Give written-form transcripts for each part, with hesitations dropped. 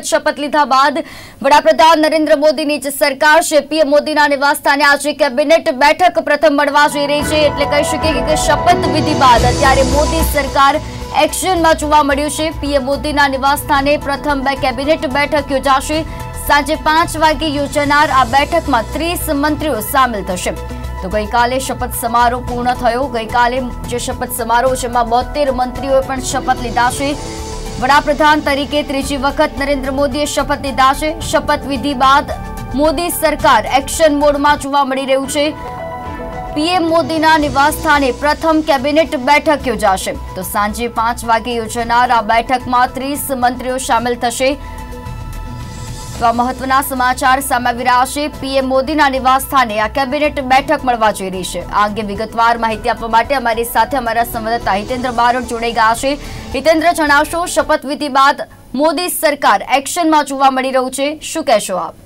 શપથ લીધા બાદ વડાપ્રધાન નરેન્દ્ર મોદીની જે સરકાર છે પીએમ મોદીના નિવાસસ્થાને આજે કેબિનેટ બેઠક પ્રથમ મળવા જઈ રહી છે। એટલે કહી શકીએ કે શપથ વિધિ બાદ અત્યારે મોદી સરકાર એક્શનમાં જોવા મળ્યું છે। પીએમ મોદીના નિવાસસ્થાને પ્રથમ કેબિનેટ બેઠક યોજાશે। સાંજે 5 વાગે યોજાનાર આ બેઠકમાં 30 મંત્રીઓ સામેલ થશે। તો ગઈકાલે શપથ સમારોહ પૂર્ણ થયો। ગઈકાલે જે શપથ સમારોહ છે એમાં 72 મંત્રીઓએ પણ શપથ લીધા છે। વડાપ્રધાન તરીકે ત્રીજી વખત નરેન્દ્ર મોદીએ શપથ લીધા છે। શપથ વિધિ બાદ મોદી સરકાર એક્શન મોડમાં જોવા મળી રહ્યું છે। પીએમ મોદીના નિવાસસ્થાને પ્રથમ કેબિનેટ બેઠક યોજાશે। તો સાંજે 5 વાગે યોજાનાર આ બેઠકમાં 30 મંત્રીઓ સામેલ થશે। તો આ મહત્વના સમાચાર સામે આવી રહ્યા છે। પીએમ મોદીના નિવાસસ્થાને આ કેબિનેટ બેઠક મળવા જઈ રહી છે। આ અંગે વિગતવાર માહિતી આપવા માટે અમારી સાથે અમારા સંવાદદાતા હિતેન્દ્ર બારોટ જોડાઈ ગયા છે। હિતેન્દ્ર, જણાવશો, શપથવિધિ બાદ મોદી સરકાર એક્શનમાં જોવા મળી રહ્યું છે, શું કહેશો આપ?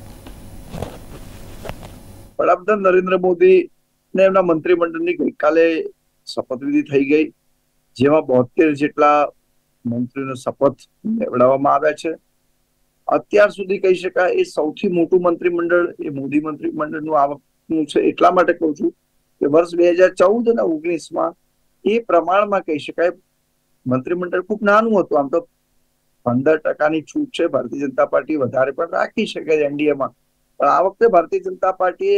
વડાપ્રધાન નરેન્દ્ર મોદી ને એમના મંત્રીમંડળની ગઈકાલે શપથવિધિ થઈ ગઈ, જેમાં 72 જેટલા મંત્રીઓને શપથ લેવડાવવામાં આવ્યા છે। અત્યાર સુધી કહી શકાય એ સૌથી મોટું મંત્રીમંડળ એ મોદી મંત્રીમંડળનું આ વખતનું છે। એટલા માટે કહું છું કે વર્ષ 2014 અને 19માં એ પ્રમાણમાં કહી શકાય મંત્રીમંડળ ખૂબ નાનું હતું। આમ તો 15% છૂટ છે, ભારતીય જનતા પાર્ટી વધારે પણ રાખી શકે એનડીએમાં, પણ આ વખતે ભારતીય જનતા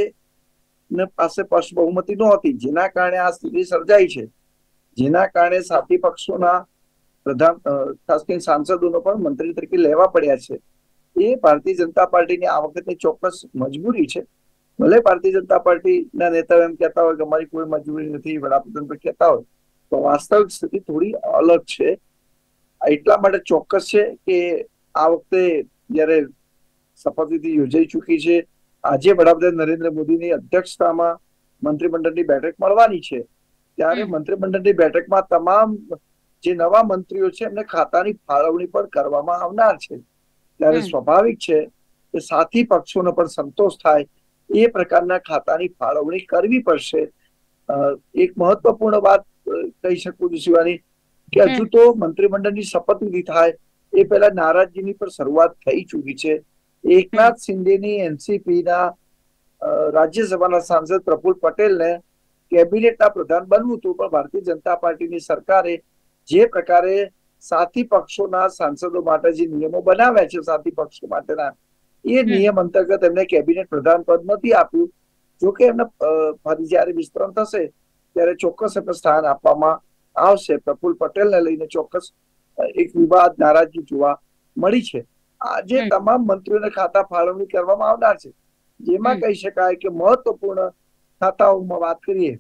પાર્ટી પાસે સ્પષ્ટ બહુમતી નહોતી, જેના કારણે આ સ્થિતિ સર્જાઈ છે। જેના કારણે સાથી પક્ષોના પ્રધાન ખાસ કરીને સાંસદોનો પણ મંત્રી તરીકે લેવા પડ્યા છે। એ ભારતીય જનતા પાર્ટીની આ વખતની ચોક્કસ મજબૂરી છે। ભલે ભારતીય જનતા પાર્ટીના નેતાઓ એમ કહેતા હોય કે અમારી કોઈ મજબૂરી નથી, વડાપ્રધાન પણ કહેતા હોય, તો વાસ્તવિક સ્થિતિ થોડી અલગ છે। એટલા માટે ચોક્કસ છે કે આ વખતે જયારે શપથવિધિ યોજાઈ ચૂકી છે, આજે વડાપ્રધાન નરેન્દ્ર મોદીની અધ્યક્ષતામાં મંત્રીમંડળની બેઠક મળવાની છે, ત્યારે મંત્રીમંડળની બેઠકમાં તમામ જે નવા મંત્રીઓ છે એમને ખાતાની ફાળવણી પણ કરવામાં આવનાર છે। ત્યારે સ્વાભાવિક છે કે સાથી પક્ષોનો પણ સંતોષ થાય એ પ્રકારના ખાતાની ફાળવણી કરવી પડશે। એક મહત્વપૂર્ણ વાત કહી શકું છું શિવાની, કે હજુ તો મંત્રીમંડળની શપથવિધિ થાય એ પહેલા નારાજગીની પણ શરૂઆત થઈ ચૂકી છે। એકનાથ શિંદેની એનસીપીના રાજ્યસભાના સાંસદ પ્રફુલ્લ પટેલને કેબિનેટના પ્રધાન બનવું હતું, પણ ભારતીય જનતા પાર્ટીની સરકારે જે પ્રકારે સાથી પક્ષોના સાંસદો માટે જે નિયમો બનાવ્યા છે સાથી પક્ષો માટેના, એ નિયમ અંતર્ગત એમને કેબિનેટ પ્રધાન પદ નથી આપ્યું। જોકે એમને ફરી જયારે વિસ્તરણ થશે ત્યારે ચોક્કસ એમને સ્થાન આપવામાં આવશે। પ્રફુલ્લ પટેલને લઈને ચોક્કસ એક વિવાદ, નારાજગી જોવા મળી છે। આજે તમામ મંત્રીઓને ખાતા ફાળવણી કરવામાં આવનાર છે, જેમાં કહી શકાય કે મહત્વપૂર્ણ ખાતાઓમાં વાત કરીએ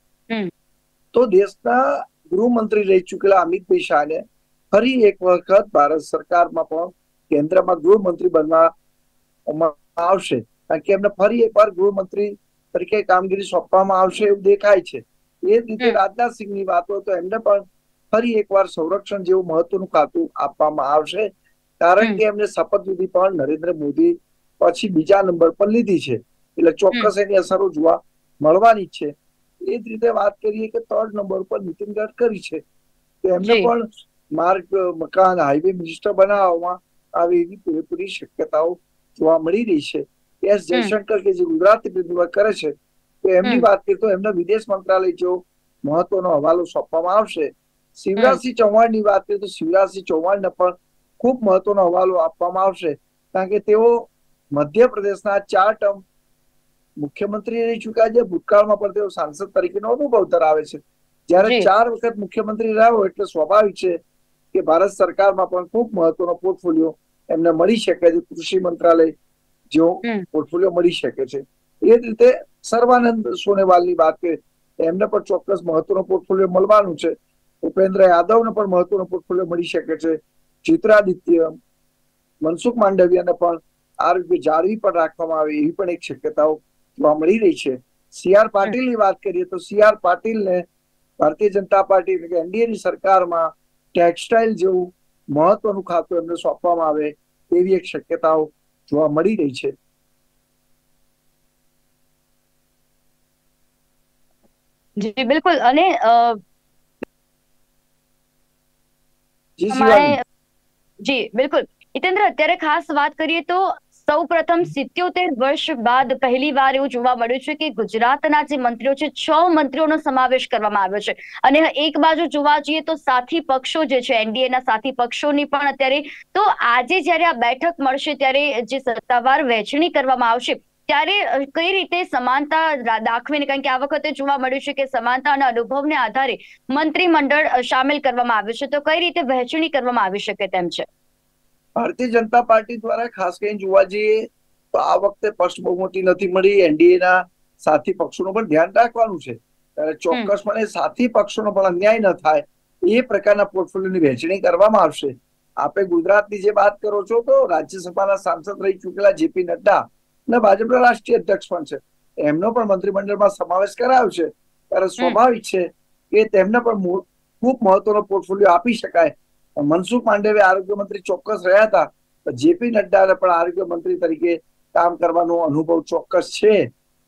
તો દેશના ગૃહમંત્રી રહી ચૂકેલા અમિતભાઈ શાહને ફરી એક વખત ભારત સરકારમાં પણ કેન્દ્રમાં ગૃહમંત્રી બનવામાં આવશે, કારણ કે એમને ફરી એકવાર ગૃહમંત્રી તરીકે કામગીરી સોંપવામાં આવશે એવું દેખાય છે। એ રીતે રાજનાથસિંહની વાત હોય તો એમને પણ ફરી એકવાર સંરક્ષણ જેવું મહત્વનું ખાતું આપવામાં આવશે, કારણ કે એમને શપથવિધિ પણ નરેન્દ્ર મોદી પછી બીજા નંબર પર લીધી છે, એટલે ચોક્કસ એની અસરો જોવા મળવાની જ છે। એ જ રીતે વાત કરીએ કે 3rd નંબર પર નીતિન ગડકરી છે, તો એમને પણ માર્ગ, મકાન, હાઈવે મિનિસ્ટર બનાવવામાં આવે એવી પૂરેપૂરી શક્યતાઓ જોવા મળી રહી છે। એસ જયશંકર કે જે ગુજરાતી પ્રતિનિધિત્વ કરે છે, તો એમની વાત કરીએ તો એમને વિદેશ મંત્રાલય જેવો મહત્વનો હવાલો સોંપવામાં આવશે। શિવરાજસિંહ ચૌહાણની વાત કરીએ તો શિવરાજસિંહ ચૌહાણને પણ ખૂબ મહત્વનો હવાલો આપવામાં આવશે, કારણ કે તેઓ મધ્યપ્રદેશના 4 ટર્મ મુખ્યમંત્રી રહી ચુક્યા છે। ભૂતકાળમાં પણ તેઓ સાંસદ તરીકેનો અનુભવ ધરાવે છે। જયારે 4 વખત મુખ્યમંત્રી રહ્યો એટલે સ્વાભાવિક છે કે ભારત સરકારમાં પણ ખૂબ મહત્વનો પોર્ટફોલિયો એમને મળી શકે છે, કૃષિ મંત્રાલય જેવો પોર્ટફોલિયો મળી શકે છે। એ જ રીતે સર્વાનંદ સોનોવાલની વાત કરીએ એમને પણ ચોક્કસ મહત્વનો પોર્ટફોલિયો મળવાનું છે। ભૂપેન્દ્ર યાદવને પણ મહત્વનો પોર્ટફોલિયો મળી શકે છે। જ્યોતિરાદિત્ય, મનસુખ માંડવિયાને પણ આ રીતે જાળવી પણ રાખવામાં આવે એવી પણ એક શક્યતાઓ જોવા મળી રહી છે। સી.આર. પાટીલની વાત કરીએ તો સી.આર. પાટીલને ભારતીય જનતા પાર્ટી એટલે કે એનડીએની સરકારમાં ટેક્સટાઇલ જેવું મહત્વનું ખાતું એમને સોંપવામાં આવે તેવી એક શક્યતાઓ જોવા મળી રહી છે। જી બિલકુલ, અને જી શિવાની, જી બિલકુલ, હિતેન્દ્ર, અત્યારે ખાસ વાત કરીએ તો સૌ પ્રથમ 77 વર્ષ બાદ પહેલી વાર એવું જોવા મળ્યું છે કે ગુજરાતના જે મંત્રીઓ છે 6 મંત્રીઓનો સમાવેશ કરવામાં આવ્યો છે. અને એક બાજુ જોવા જઈએ તો સાથી પક્ષો જે છે એનડીએના સાથી પક્ષોની પણ અત્યારે, તો આજે જ્યારે આ બેઠક મળશે ત્યારે જે સત્તાવાર વહેંચણી કરવામાં આવશે ત્યારે કઈ રીતે સમાનતા દાખવીને, કારણ કે આ વખતે જોવા મળ્યું છે કે સમાનતા અને અનુભવને આધારે મંત્રીમંડળ સામેલ કરવામાં આવ્યું છે, તો કઈ રીતે વહેંચણી કરવામાં આવી શકે તેમ છે? ભારતીય જનતા પાર્ટી દ્વારા ખાસ કરીને જોવા જઈએ તો આ વખતે પક્ષ બહુમતી નથી મળી. એનડીએના સાથી પક્ષોનું પણ ધ્યાન રાખવાનું છે, ત્યારે ચોક્કસપણે સાથી પક્ષોનો પણ અન્યાય ન થાય એ પ્રકારના પોર્ટફોલિયોની વહેંચણી કરવામાં આવશે. આપે ગુજરાતની જે વાત કરો છો તો રાજ્યસભાના સાંસદ રહી ચૂકેલા જેપી નડ્ડા અને ભાજપના રાષ્ટ્રીય અધ્યક્ષ પણ છે, એમનો પણ મંત્રીમંડળમાં સમાવેશ કરાયો છે. ત્યારે સ્વાભાવિક છે કે તેમને પણ ખૂબ મહત્વનો પોર્ટફોલિયો આપી શકાય. મનસુખ માંડવિયા આરોગ્ય મંત્રી ચોક્કસ રહ્યા હતા, જેપી નડ્ડાને પણ આરોગ્ય મંત્રી તરીકે કામ કરવાનો અનુભવ ચોક્કસ છે,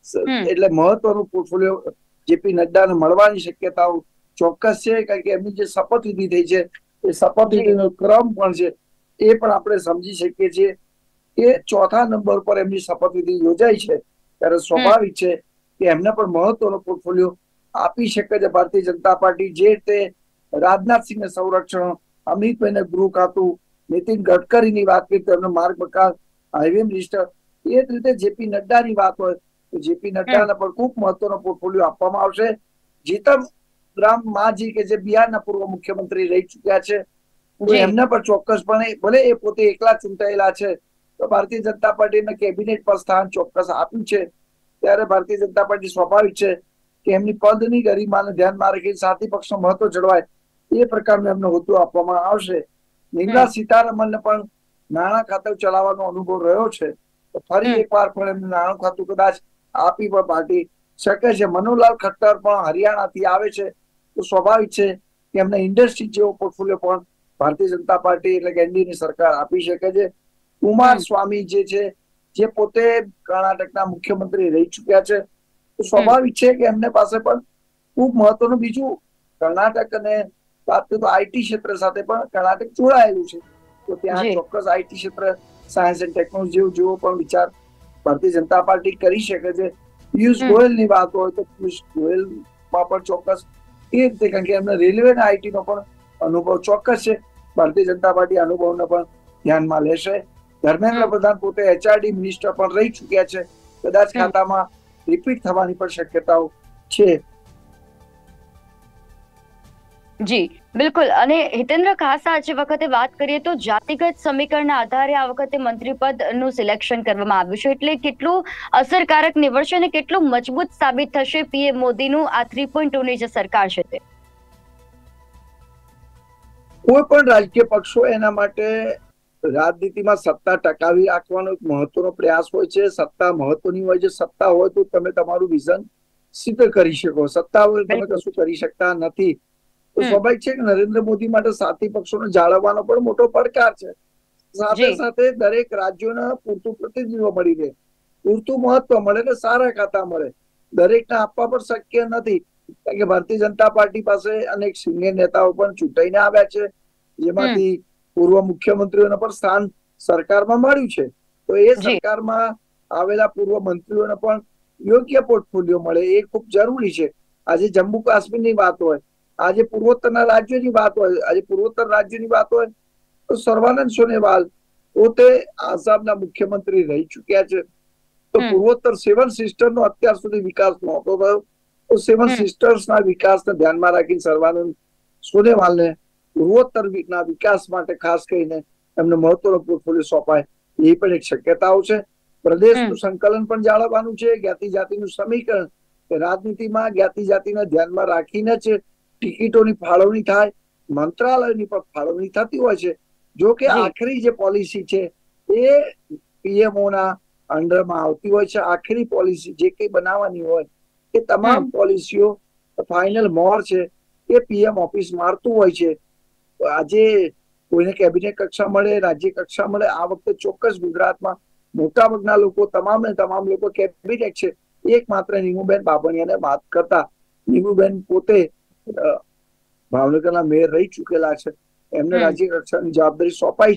એટલે મહત્વનું પોર્ટફોલિયો જેપી નડ્ડાને મળવાની શક્યતાઓ ચોક્કસ છે. કારણ કે એમની જે શપથવિધિ થઈ છે એ શપથવિધિનો ક્રમ પણ છે એ પણ આપણે સમજી શકીએ છીએ કે ચોથા નંબર પર એમની શપથવિધિ યોજાઈ છે, ત્યારે સ્વાભાવિક છે કે એમને પણ મહત્વનો પોર્ટફોલિયો આપી શકે છે ભારતીય જનતા પાર્ટી. જે રીતે રાજનાથસિંહને સંરક્ષણ, અમિતભાઈને ગૃહ ખાતું, નીતિન ગડકરીની વાત કરીએ તો એમને માર્ગ મકાન, હાઈવે મિનિસ્ટર, એ જ રીતે જેપી નડ્ડાની વાત હોય તો જેપી નડ્ડાને પણ ખૂબ મહત્વનો પોર્ટફોલિયો આપવામાં આવશે. જીતન રામ માંઝી કે જે બિહારના પૂર્વ મુખ્યમંત્રી રહી ચુક્યા છે, એમને પણ ચોક્કસપણે, ભલે એ પોતે એકલા ચૂંટાયેલા છે તો ભારતીય જનતા પાર્ટીને કેબિનેટ પર સ્થાન ચોક્કસ આપ્યું છે, ત્યારે ભારતીય જનતા પાર્ટી સ્વાભાવિક છે કે એમની પદની ગરિમાને ધ્યાનમાં રાખી સાથી પક્ષનો મહત્વ જળવાય એ પ્રકારનો એમને હોદ્દો આપવામાં આવશે. નિર્મલા સીતારમણને પણ નાણાં ખાતું ચલાવવાનો અનુભવ રહ્યો છે, તો ફરી એકવાર પણ એમને નાણાં ખાતું કદાચ આપી પણ પાર્ટી શકે છે. મનોહરલાલ ખટ્ટર પણ હરિયાણાથી આવે છે, તો સ્વાભાવિક છે કે એમને ઇન્ડસ્ટ્રી જેવો પોર્ટફોલિયો પણ ભારતીય જનતા પાર્ટી એટલે કે એનડીએની સરકાર આપી શકે છે. કુમાર સ્વામી જે છે, જે પોતે કર્ણાટકના મુખ્યમંત્રી રહી ચુક્યા છે, તો સ્વાભાવિક છે કે એમને પાસે પણ ખૂબ મહત્વનું બીજું કર્ણાટક અને વાત કરીએ તો આઈટી ક્ષેત્ર સાથે પણ કર્ણાટક જોડાયેલું છે, તો ત્યાં ચોક્કસ આઈટી ક્ષેત્ર, સાયન્સ એન્ડ ટેકનોલોજી જેવો પણ વિચાર ભારતીય જનતા પાર્ટી કરી શકે છે. પિયુષ ગોયલની વાત હોય તો પિયુષ ગોયલમાં પણ ચોક્કસ એ રીતે, કારણ કે એમને રેલવે અને આઈટી નો પણ અનુભવ ચોક્કસ છે, ભારતીય જનતા પાર્ટી અનુભવને પણ ધ્યાનમાં લેશે. ધર્મેન્દ્ર પ્રધાન પોતે એચઆરડી મિનિસ્ટર પણ રહી ચુક્યા છે, કદાચ ખાતામાં રિપીટ થવાની પણ શક્યતાઓ છે. જી બિલકુલ. અને હિતેન્દ્ર, ખાસ આજે વખતે વાત કરીએ તો જાતિગત સમીકરણના આધારે આ વખતે મંત્રીપદનું સિલેક્શન કરવામાં આવ્યું છે, એટલે કેટલું અસરકારક નીવડશે અને કેટલું મજબૂત સાબિત થશે પીએમ મોદીનું આ 3.2ની જે સરકાર છે તે? કોઈ પણ રાજકીય પક્ષો એના માટે રાજનીતિમાં સત્તા ટકાવી રાખવાનો એક મહત્વનો પ્રયાસ હોય છે. સત્તા મહત્વની હોય છે. સત્તા હોય તો તમે તમારું વિઝન સિદ્ધ કરી શકો, સત્તા હોય તમે કશું કરી શકતા નથી. તો સ્વાભાવિક છે કે નરેન્દ્ર મોદી માટે સાથી પક્ષોને જાળવવાનો પણ મોટો પડકાર છે. સાથે સાથે દરેક રાજ્યોને પૂરતું પ્રતિનિધિત્વ મળી રહે, પૂરતું મહત્વ મળે ને સારા ખાતા મળે. દરેકને આપવા પણ શક્ય નથી, કારણ કે ભારતીય જનતા પાર્ટી પાસે અનેક સિનિયર નેતાઓ પણ ચૂંટાઈને આવ્યા છે, જેમાંથી પૂર્વ મુખ્યમંત્રીઓને પણ સ્થાન સરકારમાં મળ્યું છે, તો એ સરકારમાં આવેલા પૂર્વ મંત્રીઓને પણ યોગ્ય પોર્ટફોલિયો મળે એ ખૂબ જરૂરી છે. આજે જમ્મુ કાશ્મીરની વાત હોય, આજે પૂર્વોત્તરના રાજ્યોની વાત હોય, આજે પૂર્વોત્તર રાજ્યોની વાત હોય તો સર્વાનંદ સોનોવાલ પોતે આસામના મુખ્યમંત્રી રહી ચુક્યા છે, તો પૂર્વોત્તર 7 સિસ્ટરનો અત્યાર સુધી વિકાસ નહોતો થયો, તો 7 સિસ્ટર્સના વિકાસને ધ્યાનમાં રાખીને સર્વાનંદ સોનોવાલને પૂર્વોત્તરના વિકાસ માટે ખાસ કરીને એમને મહત્વનો પોર્ટફોલિયો સોંપાય એ પણ એક શક્યતાઓ છે. પ્રદેશનું સંકલન પણ જાળવવાનું છે, જ્ઞાતિ જાતિનું સમીકરણ, રાજનીતિમાં જ્ઞાતિ જાતિને ધ્યાનમાં રાખીને જ ટિકિટોની ફાળવણી થાય, મંત્રાલયની પણ ફાળવણી થતી હોય છે. જો કે આખરી જે પોલિસી છે એ પીએમઓના અંડરમાં આવતી હોય છે. આખરી પોલિસી જે કઈ બનાવવાની હોય એ તમામ પોલિસીઓ ફાઇનલ મોહર છે એ પીએમ ઓફિસ મારતું હોય છે. આજે કોઈને કેબિનેટ કક્ષા મળે, રાજ્ય કક્ષા મળે, આ વખતે ચોક્કસ ગુજરાતમાં મોટા ભાગના લોકો, તમામ લોકો કેબિનેટ છે. એકમાત્ર નીમુબેન બાબણિયાને વાત કરતા, નીમુબેન પોતે ભાવનગરના મેયર રહી ચુકેલા છે, એમને રાજ્ય કક્ષાની જવાબદારી સોંપાઈ છે,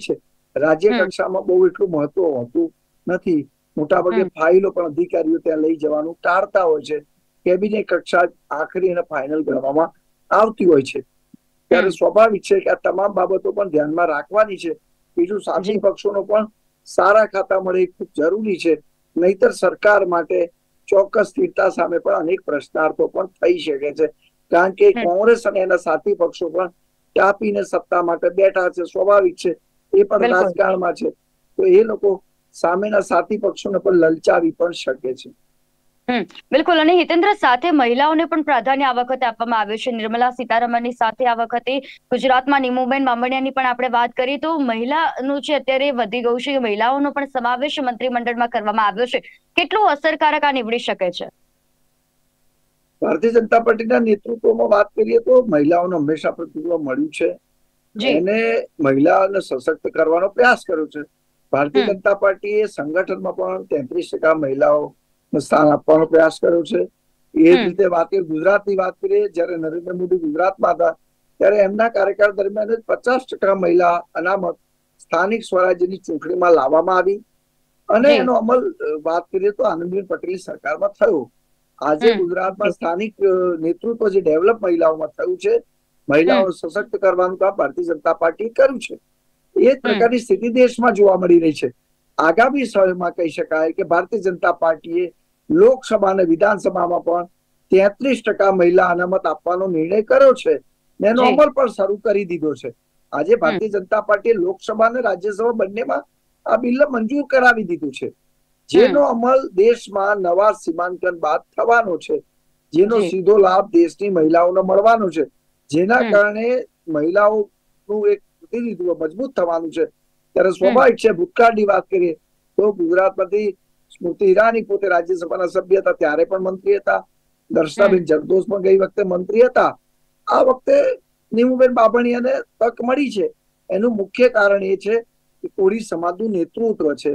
રાજ્ય કક્ષામાં બહુ એટલું મહત્વ હોતું નથી. મોટાભાગે ફાઇલો પણ અધિકારીઓ ત્યાં લઈ જવાનું ટાળતા હોય છે. કેબિનેટ કક્ષા આખરી અને ફાઇનલ ગણવામાં આવતી હોય છે. ત્યારે સ્વાભાવિક છે કે આ તમામ બાબતો પણ ધ્યાનમાં રાખવાની છે. બીજું, સાથી પક્ષોનો પણ સારા ખાતા મળે એ ખૂબ જરૂરી છે. નહીતર સરકાર માટે ચોક્કસ સ્થિરતા સામે પણ અનેક પ્રશ્નાર્થો પણ થઈ શકે છે. કારણ કે કોંગ્રેસ અને એના સાથી પક્ષો પણ ચાપીને સત્તા માટે બેઠા છે. સ્વાભાવિક છે, એ પણ રાજકારણમાં છે. તો એ લોકો સામેના સાથી પક્ષોને પણ લલચાવી પણ શકે છે. બિલકુલ. અને હિતેન્દ્ર, સાથે મહિલાઓને પણ પ્રાધાન્ય આ વખતે આપવામાં આવ્યું છે. નિર્મલા સીતારમણની સાથે આ વખતે ગુજરાતમાં નીમુબેન બામણિયાની પણ આપણે વાત કરીએ તો મહિલાનું છે અત્યારે વધી ગયું છે. મહિલાઓનો પણ સમાવેશ મંત્રીમંડળમાં કરવામાં આવ્યો છે. કેટલું અસરકારક આ નીવડી શકે છે? ભારતીય જનતા પાર્ટીના નેતૃત્વમાં વાત કરીએ તો મહિલાઓને હંમેશા પ્રતિનિધિત્વ મળ્યું છે. એને મહિલાઓને સશક્ત કરવાનો પ્રયાસ કર્યો છે. ભારતીય જનતા પાર્ટીએ સંગઠનમાં પણ 33% મહિલાઓ સ્થાન આપવાનો પ્રયાસ કર્યો છે. એ જ રીતે વાત ગુજરાતની વાત કરીએ, જયારે નરેન્દ્ર મોદી ગુજરાતમાં હતા ત્યારે એમના કાર્યકાળ દરમિયાન 50% મહિલા અનામત સ્થાનિક સ્વરાજ્યની ચૂંટણીમાં લાવવામાં આવી અને એનો અમલ વાત કરીએ તો આનંદીબેન પટેલની સરકારમાં થયો. આજે ગુજરાતમાં સ્થાનિક નેતૃત્વ જે ડેવલપ મહિલાઓમાં થયું છે, મહિલાઓ સશક્ત કરવાનું કામ ભારતીય જનતા પાર્ટીએ કર્યું છે. એ જ પ્રકારની સ્થિતિ દેશમાં જોવા મળી રહી છે. આગામી સમયમાં કહી શકાય કે ભારતીય જનતા પાર્ટીએ લોકસભા અને વિધાનસભામાં પણ 33% મહિલા અનામત આપવાનો નિર્ણય કર્યો છે. એનો અમલ પણ શરૂ કરી દીધો છે. આજે ભારતીય જનતા પાર્ટીએ લોકસભા અને રાજ્યસભા બંનેમાં આ બિલ મંજૂર કરાવી દીધું છે. જેનો અમલ દેશમાં નવા સીમાંકન બાદ થવાનો છે. જેનો સીધો લાભ દેશની મહિલાઓને મળવાનો છે. જેના કારણે મહિલાઓનું એક પ્રતિનિધિત્વ મજબૂત થવાનું છે. ત્યારે સ્વાભાવિક છે, ભૂતકાળની વાત કરીએ તો ગુજરાતમાંથી સ્મૃતિ ઈરાની પોતે રાજ્યસભાના સભ્ય હતા, ત્યારે પણ મંત્રી હતા. દર્શનાબેન જરદોશ પણ ગઈ વખતે મંત્રી હતા. આ વખતે નીમુબેન બામણિયાને તક મળી છે. એનું મુખ્ય કારણ એ છે કે કોળી સમાજનું નેતૃત્વ છે.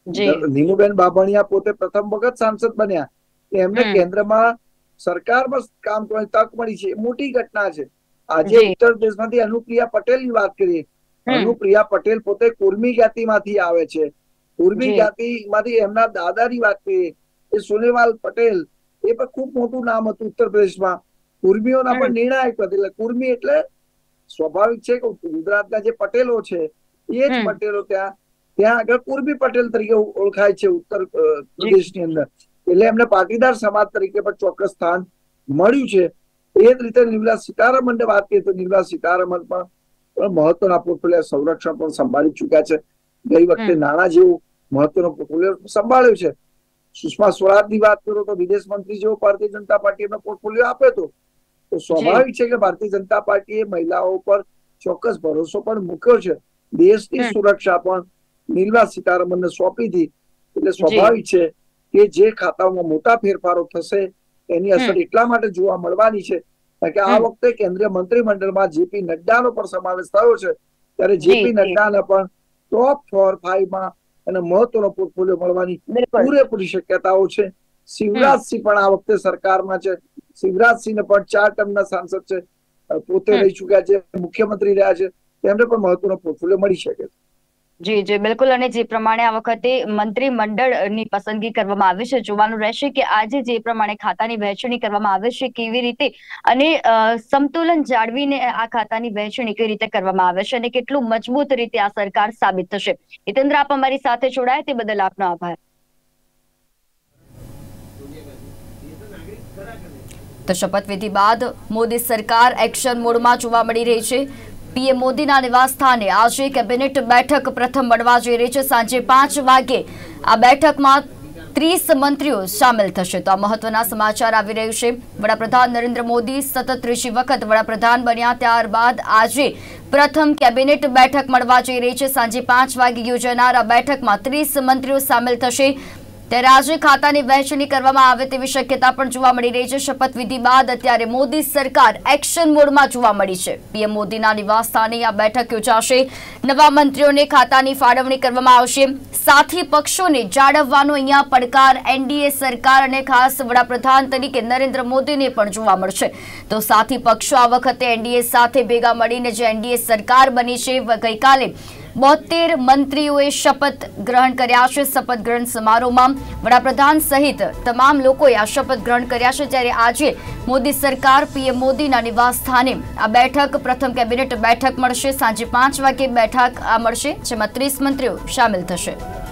નીમુબેન બામણિયા પોતે પ્રથમ વખત સાંસદ બન્યા. એમને કેન્દ્રમાં સરકારમાં કામ કરવાની તક મળી છે. મોટી ઘટના છે. આજે ઉત્તર પ્રદેશમાંથી અનુપ્રિયા પટેલની વાત કરીએ. અનુપ્રિયા પટેલ પોતે કુર્મી જ્ઞાતિમાંથી આવે છે. કુર્મી જ્ઞાતિમાંથી એમના દાદાની વાત કરીએ એ સોનેવાલ પટેલ, એ પણ ખૂબ મોટું નામ હતું ઉત્તર પ્રદેશમાં. કુર્મીઓના પણ નિર્ણાયક હતા. એટલે કુર્મી એટલે સ્વાભાવિક છે કે ગુજરાતના જે પટેલો છે એ જ પટેલો ત્યાં આગળ કુર્મી પટેલ તરીકે ઓળખાય છે ઉત્તર પ્રદેશની અંદર. એટલે એમને પાટીદાર સમાજ તરીકે પણ ચોક્કસ સ્થાન મળ્યું છે. એ જ રીતે નિર્મલા સીતારમણને વાત કરીએ તો નિર્મલા સીતારમણ પણ મહત્વના પોર્ટફોલિયો સંરક્ષણ પણ સંભાળી ચુક્યા છે. ગઈ વખતે નાણાં જેવું મહત્વનો પોર્ટફોલિયો સંભાળ્યો છે. સુષ્મા સ્વરાજની વાત કરો તો વિદેશ મંત્રી જેવો ભારતીય જનતા પાર્ટી એમનો પોર્ટફોલિયો આપ્યો હતો. તો સ્વાભાવિક છે કે ભારતીય જનતા પાર્ટીએ મહિલાઓ પર ચોક્કસ ભરોસો પણ મૂક્યો છે. દેશની સુરક્ષા પણ નિર્મલા સીતારમણને સોંપી હતી. એટલે સ્વાભાવિક છે કે જે ખાતાઓમાં મોટા ફેરફારો થશે એની અસર એટલા માટે જોવા મળવાની છે કારણ કે આ વખતે કેન્દ્રીય મંત્રીમંડળમાં જેપી નડ્ડાનો પણ સમાવેશ થયો છે. ત્યારે જેપી નડ્ડાને પણ ટોપ 4-5 માં એને મહત્વનો પોર્ટફોલિયો મળવાની પૂરેપૂરી શક્યતાઓ છે. શિવરાજસિંહ પણ આ વખતે સરકારમાં છે. શિવરાજસિંહને પણ 4 ટર્મના સાંસદ છે, પોતે રહી ચુક્યા છે, મુખ્યમંત્રી રહ્યા છે. તેમને પણ મહત્વનો પોર્ટફોલિયો મળી શકે છે. જી જી બિલકુલ. અને જે પ્રમાણે આ વખતે મંત્રીમંડળની પસંદગી કરવામાં આવી છે, જોવાનું રહેશે કે આજે જે પ્રમાણે ખાતાની વહેંચણી કરવામાં આવે છે કેવી રીતે અને સમતુલન જાળવીને આ ખાતાની વહેંચણી કઈ રીતે કરવામાં આવે છે અને કેટલું મજબૂત રીતે આ સરકાર સાબિત થશે. હિતેન્દ્ર, આપ અમારી સાથે જોડાયા તે બદલ આપનો આભાર. તો શપથવિધિ બાદ મોદી સરકાર એક્શન મોડમાં જોવા મળી રહી છે. પીએમ મોદીના નિવાસ સ્થાને આજે કેબિનેટ બેઠક પ્રથમ મળવા જઈ રહી છે. સાંજે 5 વાગે આ બેઠકમાં 30 મંત્રીઓ સામેલ થશે. તો આ મહત્વના સમાચાર આવી રહ્યું છે. વડાપ્રધાન નરેન્દ્ર મોદી સતત ત્રીજી વખત વડાપ્રધાન બન્યા ત્યારબાદ આજે પ્રથમ કેબિનેટ બેઠક મળવા જઈ રહી છે. સાંજે 5 વાગે યોજાનાર આ બેઠકમાં 30 મંત્રીઓ સામેલ થશે. ત્યારે આજે ખાતાની વહેંચણી કરવામાં આવે તેવી શક્યતા પણ જોવા મળી રહી છે. શપથવિધિ બાદ અત્યારે મોદી સરકાર એક્શન મોડમાં જોવા મળી છે. પીએમ મોદીના નિવાસ સ્થાને આ બેઠક યોજાશે. નવા મંત્રીઓને ખાતાની ફાળવણી કરવામાં આવશે. સાથી પક્ષોને જાળવવાનો અહીંયા પડકાર એનડીએ સરકાર અને ખાસ વડાપ્રધાન તરીકે નરેન્દ્ર મોદીને પણ જોવા મળશે. તો સાથી પક્ષો આ વખતે એનડીએ સાથે ભેગા મળીને જે એનડીએ સરકાર બની છે, ગઈકાલે 72 મંત્રીઓએ શપથ ગ્રહણ કર્યા છે। શપથ ગ્રહણ સમારોહમાં વડાપ્રધાન સહિત તમામ લોકોએ આ શપથ ગ્રહણ કર્યા છે। ત્યારે આજે મોદી સરકાર પીએમ મોદીના નિવાસ સ્થાને આ બેઠક પ્રથમ કેબિનેટ બેઠક મળશે। સાંજે 5 વાગે બેઠક મળશે, જેમાં 30 મંત્રીઓ સામેલ થશે।